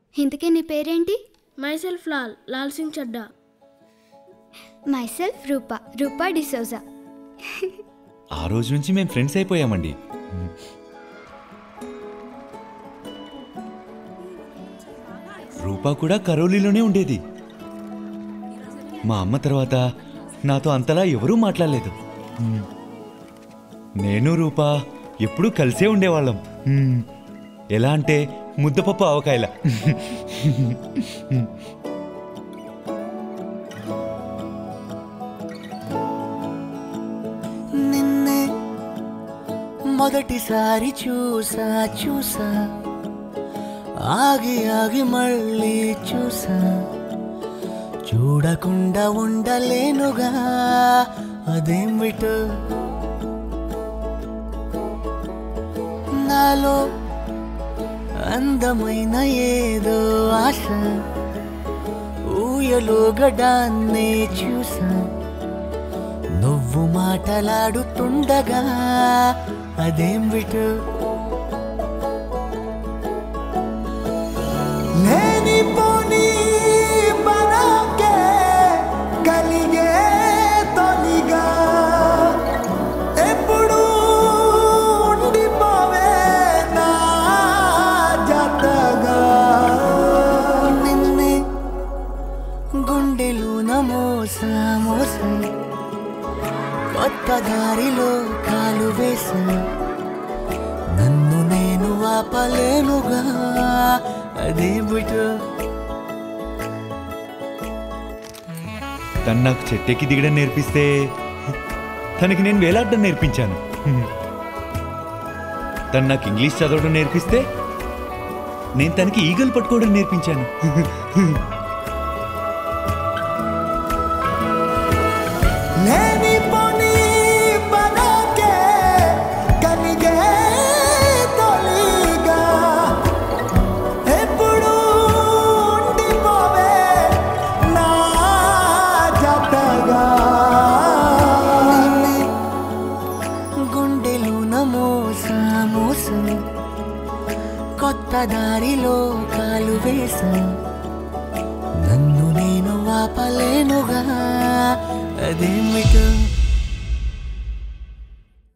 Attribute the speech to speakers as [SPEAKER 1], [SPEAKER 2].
[SPEAKER 1] ఇంతకీ నీ పేరేంటి?
[SPEAKER 2] మైసెల్ఫ్ లాల్ సింగ్ చడ్డా.
[SPEAKER 1] మైసెల్ఫ్ రూపా డిసోజా.
[SPEAKER 3] ఆ రోజు నుంచి మేము ఫ్రెండ్స్ అయిపోయామండి. రూపా కూడా కరోలీలోనే ఉండేది. మా అమ్మ తర్వాత నాతో అంతలా ఎవరూ మాట్లాడలేదు. నేను రూపా ఎప్పుడూ కలిసే ఉండేవాళ్ళం. ఎలా అంటే ముద్దపప్పు ఆవకాయల.
[SPEAKER 4] నిన్నే మొదటిసారి చూసా ఆగి మళ్ళీ చూసా, చూడకుండా ఉండలేనుగా అదేమిటో నాలో అందమైన ఏదో ఆశ, ఊయలో గడాన్నే చూసా, నువ్వు మాటలాడుతుండగా అదేమిటో లేనిపోని బరాకే కలిగే తొలిగా ఎప్పుడు ఉండిపోవే నా జతగా, నిన్నే గుండెలోన మోసా కొత్త దారిలో కాలు వేసా, నన్ను నేను ఆపలేనుగా అదేమిటో.
[SPEAKER 3] తను నాకు చెట్టెక్కి దిగడం నేర్పిస్తే తనకి నేను వేలాడడం నేర్పించాను. తను నాకు ఇంగ్లీష్ చదవడం నేర్పిస్తే నేను తనకి ఈగలు పట్టుకోవడం నేర్పించాను.
[SPEAKER 4] కొత్త దారిలో కాలు వేసా, నన్ను నేను ఆపలేనుగా అదేమిటో.